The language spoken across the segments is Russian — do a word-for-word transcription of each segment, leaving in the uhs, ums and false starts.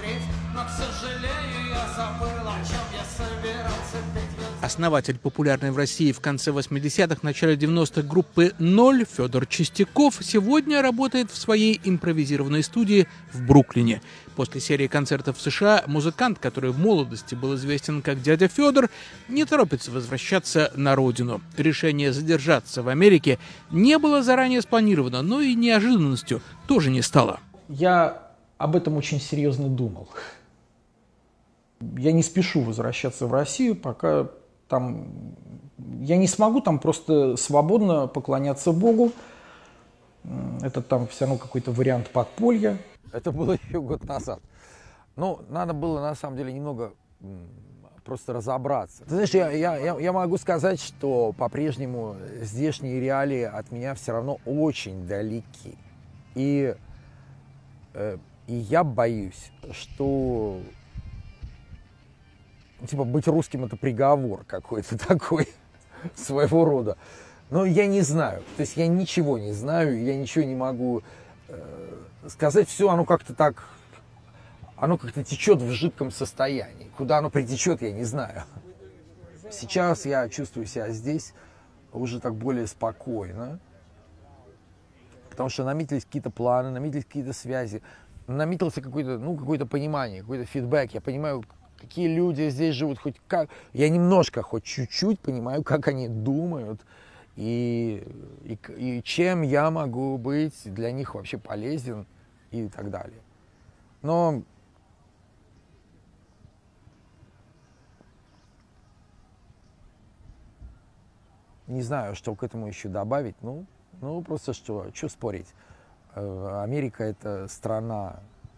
смотреть, но, к сожалению, я забыл, о чем я собирался петь. Основатель популярной в России в конце восьмидесятых, начале девяностых группы «Ноль» Федор Чистяков сегодня работает в своей импровизированной студии в Бруклине. После серии концертов в США музыкант, который в молодости был известен как дядя Федор, не торопится возвращаться на родину. Решение задержаться в Америке не было заранее спланировано, но и неожиданностью тоже не стало. Я об этом очень серьезно думал. Я не спешу возвращаться в Россию, пока там я не смогу там просто свободно поклоняться Богу. Это там все равно какой-то вариант подполья. Это было еще год назад. Ну, надо было, на самом деле, немного просто разобраться. Ты знаешь, я, я, я могу сказать, что по-прежнему здешние реалии от меня все равно очень далеки. И, э, и я боюсь, что... Типа, быть русским — это приговор какой-то такой, своего рода. Но я не знаю. То есть я ничего не знаю, я ничего не могу э, сказать. Все оно как-то так, оно как-то течет в жидком состоянии. Куда оно притечет, я не знаю. Сейчас я чувствую себя здесь уже так более спокойно. Потому что наметились какие-то планы, наметились какие-то связи. Наметился какое-то, ну, какое-то понимание, какой-то фидбэк. Я понимаю, какие люди здесь живут, хоть как. Я немножко, хоть чуть-чуть понимаю, как они думают. И, и, и чем я могу быть для них вообще полезен и так далее. Но не знаю, что к этому еще добавить. Ну, ну просто что, что спорить. Америка — это страна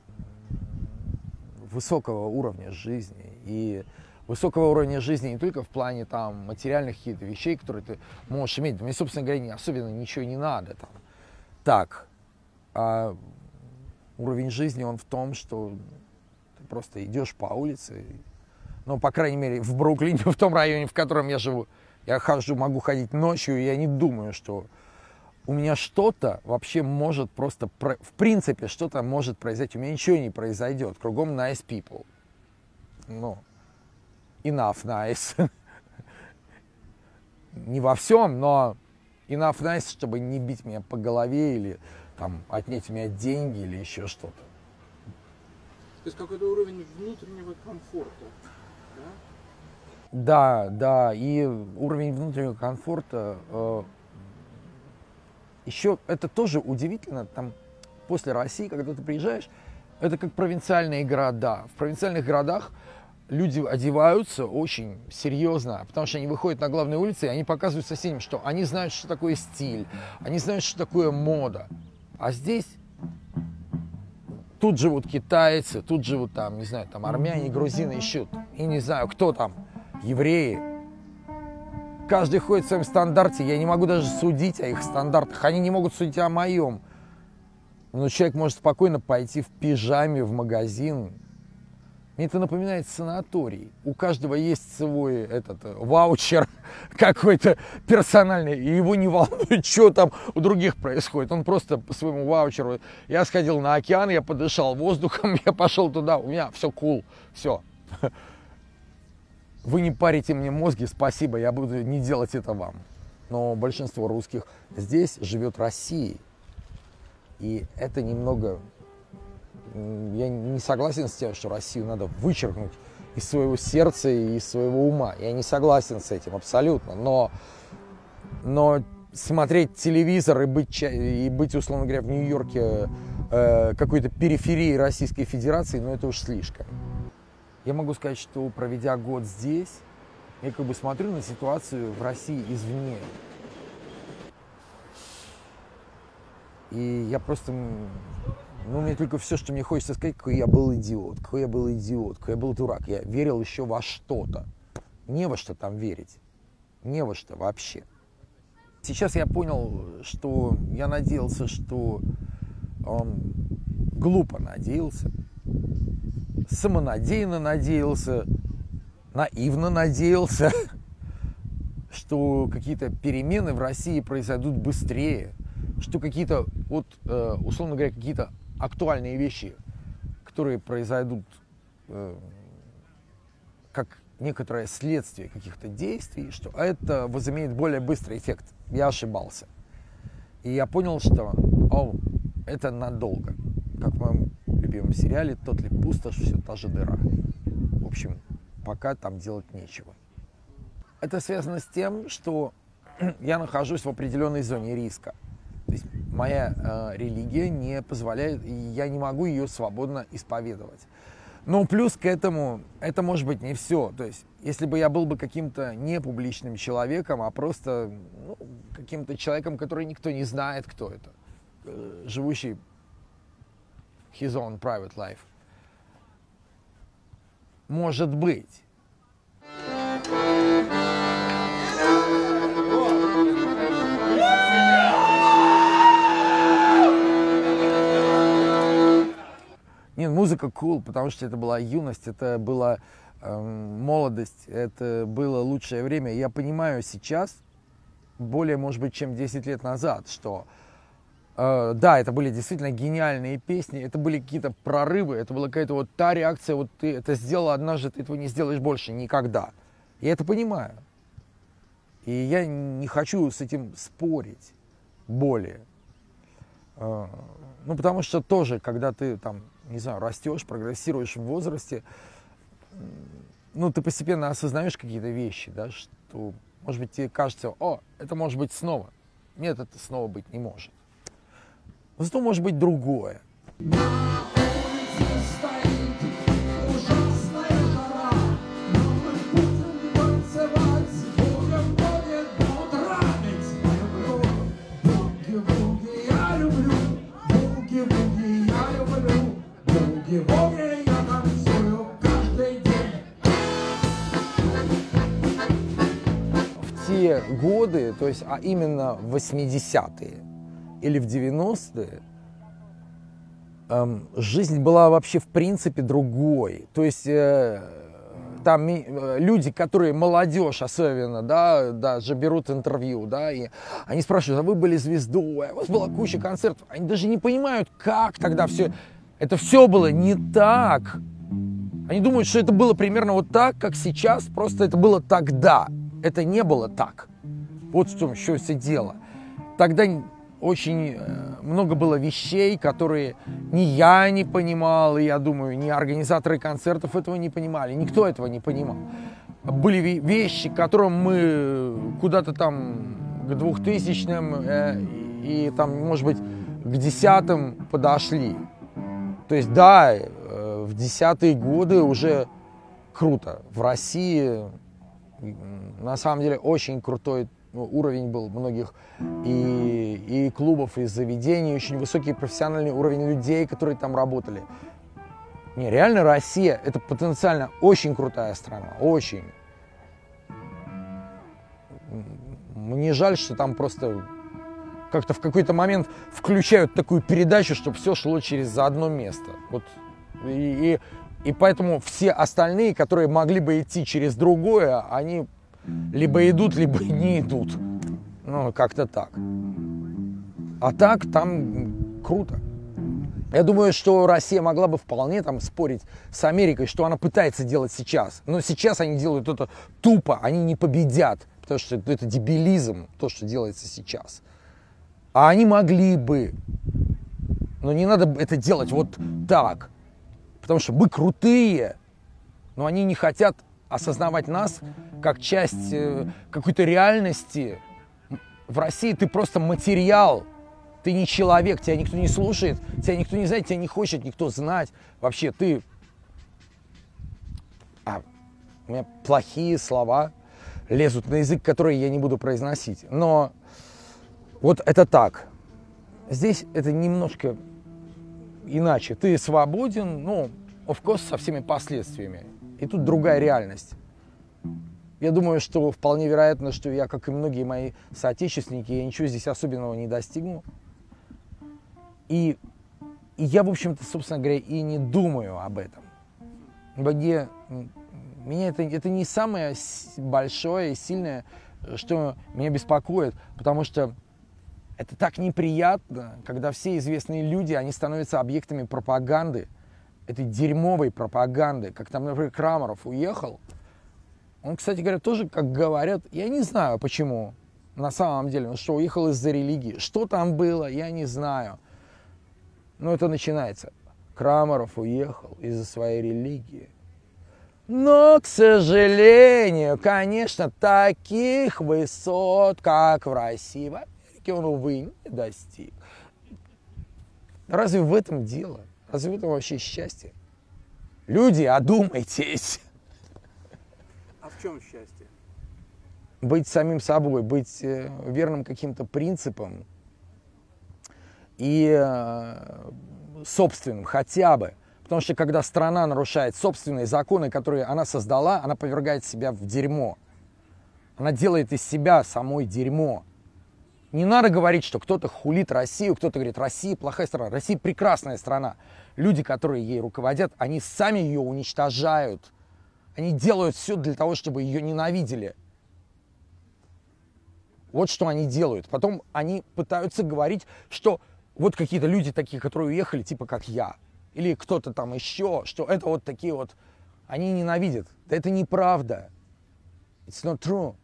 высокого уровня жизни. И высокого уровня жизни не только в плане там материальных каких-то вещей, которые ты можешь иметь. Мне, собственно говоря, особенно ничего не надо там. Так, а уровень жизни, он в том, что ты просто идешь по улице, ну, по крайней мере, в Бруклине, в том районе, в котором я живу, я хожу, могу ходить ночью, и я не думаю, что у меня что-то вообще может просто, в принципе, что-то может произойти. У меня ничего не произойдет. Кругом nice people. Ну, enough nice. Не во всем, но enough nice, чтобы не бить меня по голове или там отнять у меня деньги или еще что-то. То есть какой-то уровень внутреннего комфорта, да? Да, да, и уровень внутреннего комфорта, э, еще это тоже удивительно, там, после России, когда ты приезжаешь, это как провинциальные города. В провинциальных городах люди одеваются очень серьезно, потому что они выходят на главные улицы, и они показывают соседям, что они знают, что такое стиль, они знают, что такое мода. А здесь тут живут китайцы, тут живут там, не знаю, там армяне, грузины, еще, и не знаю, кто там, евреи. Каждый ходит в своем стандарте, я не могу даже судить о их стандартах, они не могут судить о моем. Но человек может спокойно пойти в пижаме в магазин. Мне это напоминает санаторий. У каждого есть свой этот ваучер какой-то персональный, и его не волнует, что там у других происходит. Он просто по своему ваучеру. Я сходил на океан, я подышал воздухом, я пошел туда, у меня все cool, все. Вы не парите мне мозги, спасибо, я буду не делать это вам. Но большинство русских здесь живет Россией. И это немного... Я не согласен с тем, что Россию надо вычеркнуть из своего сердца и из своего ума. Я не согласен с этим абсолютно. Но, но смотреть телевизор и быть, и быть, условно говоря, в Нью-Йорке э, какой-то периферии Российской Федерации, ну это уж слишком. Я могу сказать, что проведя год здесь, я как бы смотрю на ситуацию в России извне. И я просто... Ну, мне только все, что мне хочется сказать, какой я был идиот, какой я был идиот, какой я был дурак. Я верил еще во что-то. Не во что там верить. Не во что вообще. Сейчас я понял, что я надеялся, что он глупо надеялся, самонадеянно надеялся, наивно надеялся, что какие-то перемены в России произойдут быстрее, что какие-то, вот, условно говоря, какие-то актуальные вещи, которые произойдут э, как некоторое следствие каких-то действий, что это возымеет более быстрый эффект. Я ошибался. И я понял, что о, это надолго. Как в моем любимом сериале «Тот ли пустошь, все та же дыра». В общем, пока там делать нечего. Это связано с тем, что я нахожусь в определенной зоне риска. То есть моя э, религия не позволяет, и я не могу ее свободно исповедовать. Но плюс к этому, это может быть не все. То есть, если бы я был бы каким-то не публичным человеком, а просто ну, каким-то человеком, который никто не знает, кто это, э, живущий his own private life. Может быть. Нет, музыка cool, потому что это была юность, это была э, молодость, это было лучшее время. Я понимаю сейчас, более, может быть, чем десять лет назад, что э, да, это были действительно гениальные песни, это были какие-то прорывы, это была какая-то вот та реакция, вот ты это сделал однажды, ты этого не сделаешь больше никогда. Я это понимаю. И я не хочу с этим спорить более. Э, ну, потому что тоже, когда ты там, не знаю, растешь, прогрессируешь в возрасте, ну, ты постепенно осознаешь какие-то вещи, да, что, может быть, тебе кажется, о, это может быть снова. Нет, это снова быть не может. Но зато может быть другое. В те годы, то есть, а именно в восьмидесятые или в девяностые, эм, жизнь была вообще в принципе другой. То есть э, там э, люди, которые молодежь особенно, да, даже берут интервью, да, и они спрашивают, а вы были звездой, у вас была куча концертов. Они даже не понимают, как тогда все, это все было не так. Они думают, что это было примерно вот так, как сейчас, просто это было тогда. Это не было так. Вот в чем еще все дело. Тогда очень много было вещей, которые ни я не понимал, и я думаю, ни организаторы концертов этого не понимали, никто этого не понимал. Были вещи, к которым мы куда-то там к двухтысячным э, и там, может быть, к десятым подошли. То есть, да, э, в десятые годы уже круто. В России на самом деле очень крутой уровень был многих и, и клубов, и заведений, очень высокий профессиональный уровень людей, которые там работали. Не, реально Россия — это потенциально очень крутая страна, очень. Мне жаль, что там просто как-то в какой-то момент включают такую передачу, чтобы все шло через одно место. Вот. И, и, и поэтому все остальные, которые могли бы идти через другое, они либо идут, либо не идут. Ну, как-то так. А так там круто. Я думаю, что Россия могла бы вполне там спорить с Америкой, что она пытается делать сейчас. Но сейчас они делают это тупо, они не победят, потому что это дебилизм, то, что делается сейчас. А они могли бы. Но не надо это делать вот так. Потому что мы крутые, но они не хотят осознавать нас как часть э, какой-то реальности. В России ты просто материал, ты не человек, тебя никто не слушает, тебя никто не знает, тебя не хочет никто знать. Вообще ты... А, у меня плохие слова лезут на язык, которые я не буду произносить. Но вот это так. Здесь это немножко иначе. Ты свободен, ну, of course, со всеми последствиями. И тут другая реальность. Я думаю, что вполне вероятно, что я, как и многие мои соотечественники, я ничего здесь особенного не достигну. И, и я, в общем-то, собственно говоря, и не думаю об этом. Мне, меня это, это не самое большое и сильное, что меня беспокоит, потому что это так неприятно, когда все известные люди, они становятся объектами пропаганды. этой дерьмовой пропаганды, как там, например, Крамаров уехал. Он, кстати говоря, тоже, как говорят, я не знаю, почему на самом деле, он что, уехал из-за религии. Что там было, я не знаю. Но это начинается. Крамаров уехал из-за своей религии. Но, к сожалению, конечно, таких высот, как в России, в Америке, он, увы, не достиг. Разве в этом дело? Разве в этом вообще счастье? Люди, одумайтесь. А в чем счастье? Быть самим собой, быть верным каким-то принципам и собственным хотя бы. Потому что когда страна нарушает собственные законы, которые она создала, она повергает себя в дерьмо. Она делает из себя самой дерьмо. Не надо говорить, что кто-то хулит Россию, кто-то говорит, Россия плохая страна. Россия прекрасная страна. Люди, которые ей руководят, они сами ее уничтожают. Они делают все для того, чтобы ее ненавидели. Вот что они делают. Потом они пытаются говорить, что вот какие-то люди такие, которые уехали, типа как я. Или кто-то там еще, что это вот такие вот, они ненавидят. Да это неправда. It's not true.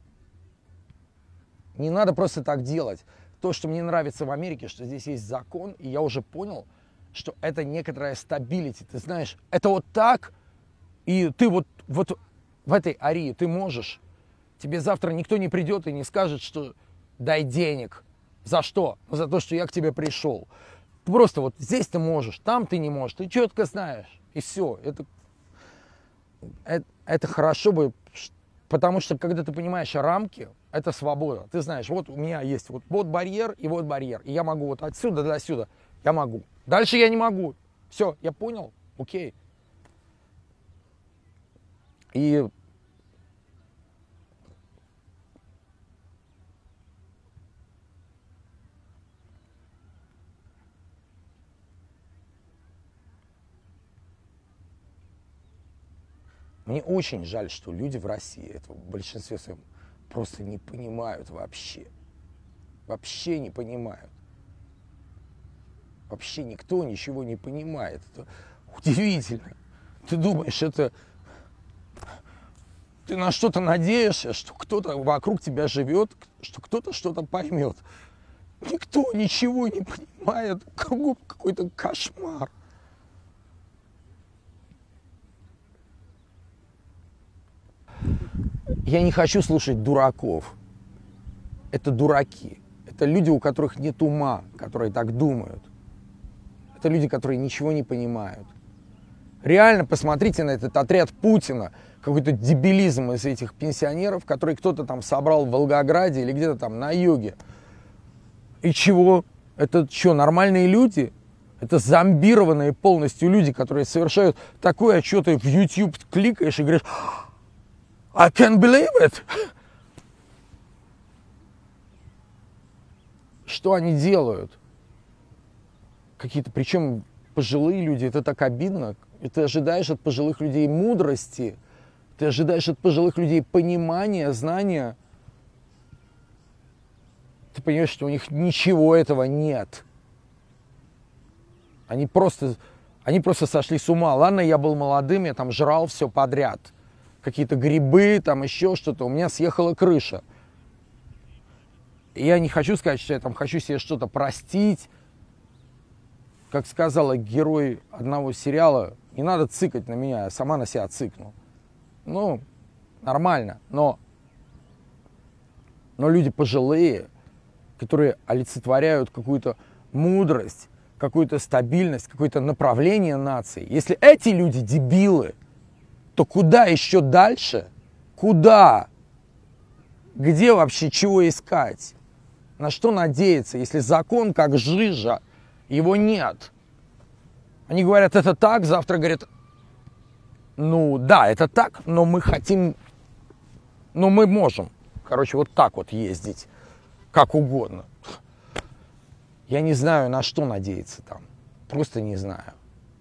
Не надо просто так делать. То, что мне нравится в Америке, что здесь есть закон, и я уже понял, что это некоторая стабилити. Ты знаешь, это вот так, и ты вот, вот в этой арии ты можешь. Тебе завтра никто не придет и не скажет, что дай денег. За что? За то, что я к тебе пришел. Просто вот здесь ты можешь, там ты не можешь, ты четко знаешь. И все. Это, это, это хорошо бы, потому что когда ты понимаешь рамки, это свобода. Ты знаешь, вот у меня есть вот, вот барьер и вот барьер. И я могу вот отсюда до сюда. Я могу. Дальше я не могу. Все, я понял? Окей. И мне очень жаль, что люди в России, это в большинстве своем, просто не понимают вообще. Вообще не понимают. Вообще никто ничего не понимает. Это удивительно. Ты думаешь, это... Ты на что-то надеешься, что кто-то вокруг тебя живет, что кто-то что-то поймет. Никто ничего не понимает. Кругом какой-то кошмар. Я не хочу слушать дураков. Это дураки. Это люди, у которых нет ума, которые так думают. Это люди, которые ничего не понимают. Реально посмотрите на этот отряд Путина. Какой-то дебилизм из этих пенсионеров, который кто-то там собрал в Волгограде или где-то там на юге. И чего? Это что, нормальные люди? Это зомбированные полностью люди, которые совершают такое, а что ты в YouTube кликаешь и говоришь... I can't believe it. Что они делают? Какие-то, причем пожилые люди, это так обидно. И ты ожидаешь от пожилых людей мудрости, ты ожидаешь от пожилых людей понимания, знания. Ты понимаешь, что у них ничего этого нет. Они просто, они просто сошли с ума. Ладно, я был молодым, я там жрал все подряд. Какие-то грибы, там еще что-то. У меня съехала крыша. И я не хочу сказать, что я там хочу себе что-то простить. Как сказала герой одного сериала, не надо цикать на меня, я сама на себя цикну. Ну, нормально, но, но люди пожилые, которые олицетворяют какую-то мудрость, какую-то стабильность, какое-то направление нации. Если эти люди дебилы, то куда еще дальше? Куда? Где вообще чего искать? На что надеяться, если закон как жижа, его нет? Они говорят, это так, завтра говорят, ну да, это так, но мы хотим, но мы можем, короче, вот так вот ездить, как угодно. Я не знаю, на что надеяться там, просто не знаю.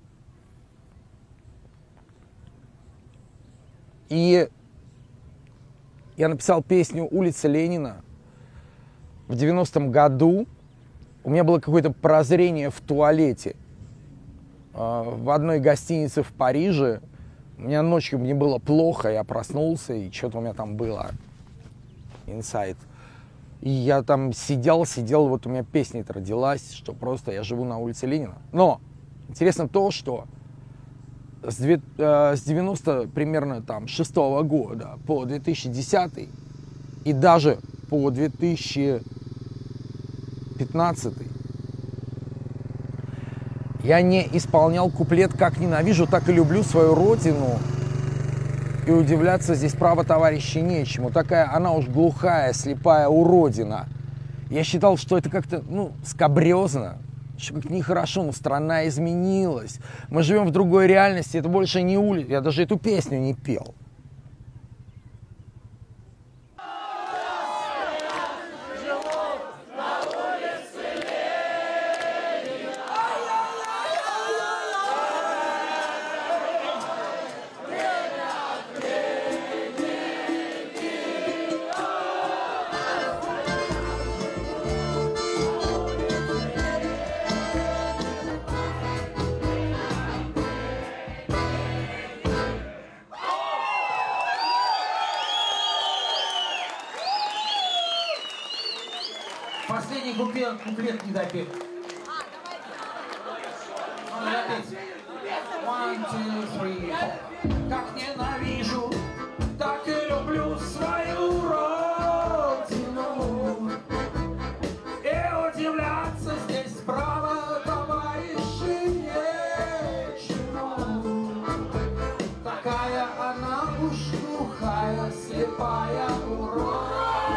И я написал песню «Улица Ленина» в девяностом году. У меня было какое-то прозрение в туалете. в одной гостинице в Париже. У меня ночью мне было плохо, я проснулся, и что-то у меня там было. Инсайт. И я там сидел, сидел, вот у меня песня-то родилась, что просто я живу на улице Ленина. Но интересно то, что с девяносто примерно там шестого года по две тысячи десятый и даже по две тысячи пятнадцатый я не исполнял куплет «Как ненавижу, так и люблю свою родину». И удивляться здесь, право, товарищи, нечему. Такая она уж глухая, слепая уродина. Я считал, что это как-то, ну, скабрезно, что как-то нехорошо, но страна изменилась. Мы живем в другой реальности, это больше не улица. Я даже эту песню не пел. Последний куплет, куплет не допел. Надо допеть. One, two, three, four. Как ненавижу, так и люблю свою родину. И удивляться здесь, право, товарищи, нечему. Такая она уж глухая, слепая уродина.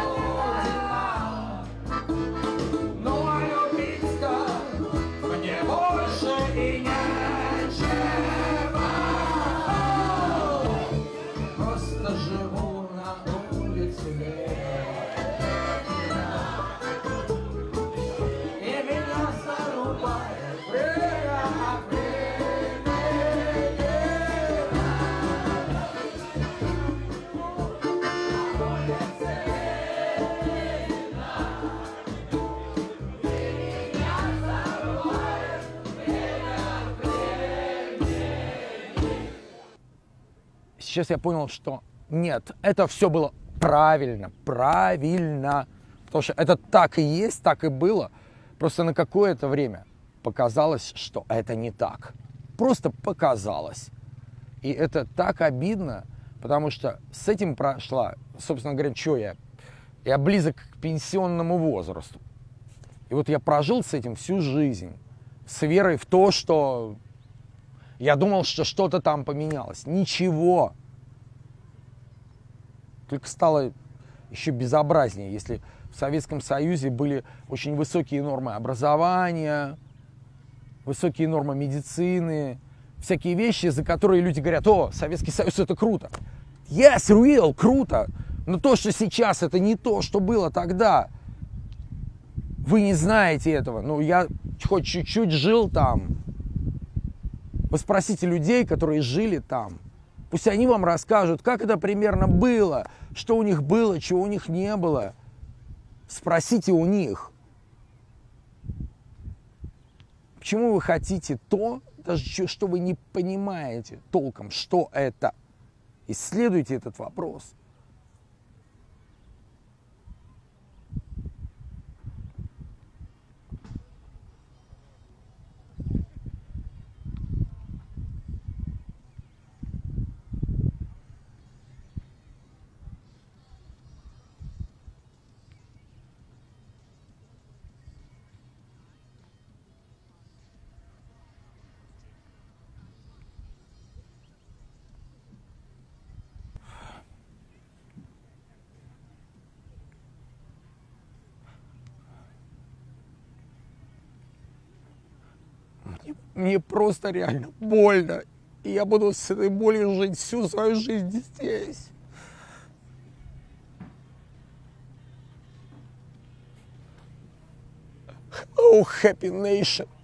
Сейчас я понял, что нет, это все было правильно, правильно. Потому что это так и есть, так и было. Просто на какое-то время показалось, что это не так. Просто показалось. И это так обидно, потому что с этим прошла, собственно говоря, что я? Я близок к пенсионному возрасту. И вот я прожил с этим всю жизнь. С верой в то, что я думал, что что-то там поменялось. Ничего. Только стало еще безобразнее, если в Советском Союзе были очень высокие нормы образования, высокие нормы медицины, всякие вещи, за которые люди говорят: о, Советский Союз — это круто. Yes, real, круто. Но то, что сейчас, это не то, что было тогда. Вы не знаете этого. Ну, я хоть чуть-чуть жил там. Вы спросите людей, которые жили там. Пусть они вам расскажут, как это примерно было, что у них было, чего у них не было. Спросите у них. Почему вы хотите то, даже что вы не понимаете толком, что это? Исследуйте этот вопрос. Мне просто реально больно. И я буду с этой болью жить всю свою жизнь здесь. Oh, happy nation.